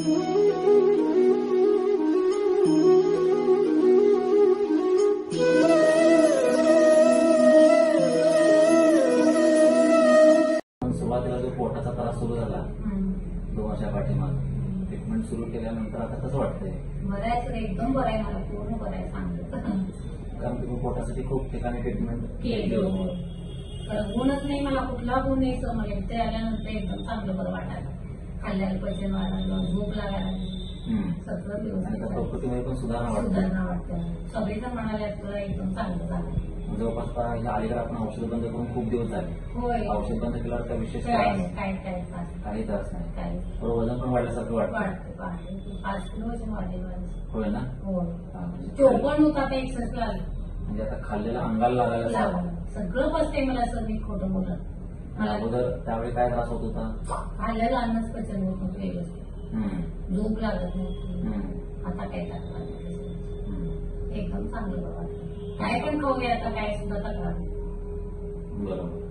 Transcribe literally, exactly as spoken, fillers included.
सुरुवातीला जो पोटाचा त्रास सुरू झाला दोन वर्षा पाठीमाग ट्रीटमेंट सुरू केल्यानंतर आता कसं वाटतंय? बरं आहे, एकदम बरं आहे, मला पूर्ण बरं आहे सांगलं. कारण तुम्ही पोटासाठी खूप ठिकाणी ट्रीटमेंट केली होती. तर गुणच नाही, मला कुठला गुण नाही सर. मला इथे आल्यानंतर एकदम चांगलं बरं वाटायला, खाल्ल्याला पैसे वाढायला, झोप लागायला, सगळं व्यवस्थित प्रकृतीमध्ये पण सुधारणा वाटते. सुधारणा वाटते. सगळेजण म्हणाले तुला एकदम चांगलं झालं. जवळपास अलीकडे आपण औषध बंद करून खूप दिवस झाले. होय, औषध बंद केल्यावर काय विशेष काय काय काय काही त्रास नाही. काय थोडं वजन पण वाढल्यासारखं वाटतं. वाढते पाच किलो वजन वाढेल. होय ना? हो, चोपण होता ते एक्सरसाइज लागली. म्हणजे आता खाल्लेलं अंगाला लागायला सगळं बसते मला सर. मी खोटं बोलत. मला अगोदर त्यावेळी काय त्रास होत होता? खाल्लेलं अन्नच पचन होत नव्हतं व्यवस्थित, झोप लागत नव्हती. आता काय तक्रार एकदम चांगलं वाटतं. काय पण खाऊया, आता काय सुद्धा तक्रार. बरोबर.